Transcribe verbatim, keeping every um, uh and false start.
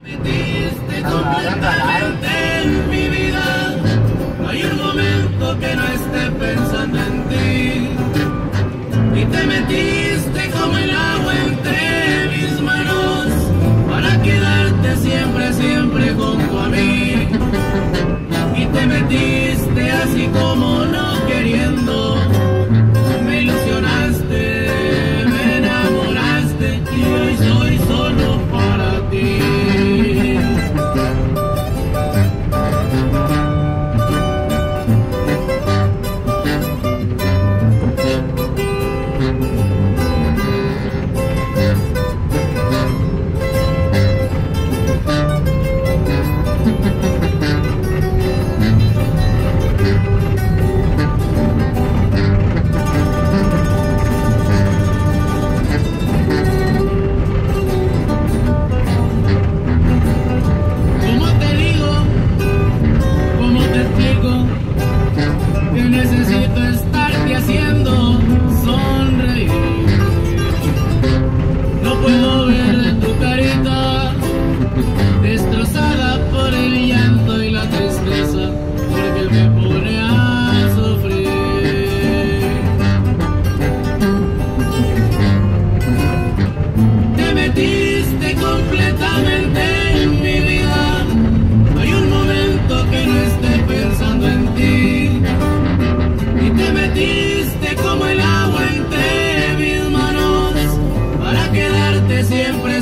Metiste completamente en mi vida, no hay un momento que no esté pensando en ti. Y te metiste como el agua entre mis manos, para quedarte siempre, siempre junto a mí. Y te metiste así como no queriendo, me ilusionaste, me enamoraste y hoy soy solo para ti. Necesito estarte haciendo sonreír. No puedo ver tu carita destrozada por el llanto y la tristeza, porque me pone a sufrir. Te metiste completamente en mi vida, no hay un momento que no esté pensando en ti. Y te metiste como el agua entre mis manos, para quedarte siempre